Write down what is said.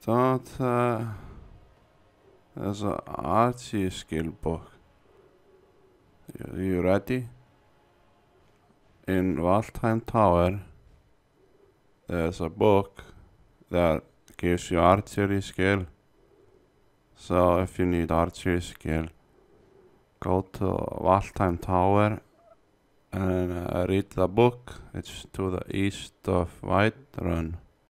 Don't, there's an archery skill book. You ready? In Valtheim Tower, there's a book that gives you archery skill. So if you need archery skill, go to Valtheim Tower and read the book. It's to the east of Whiterun.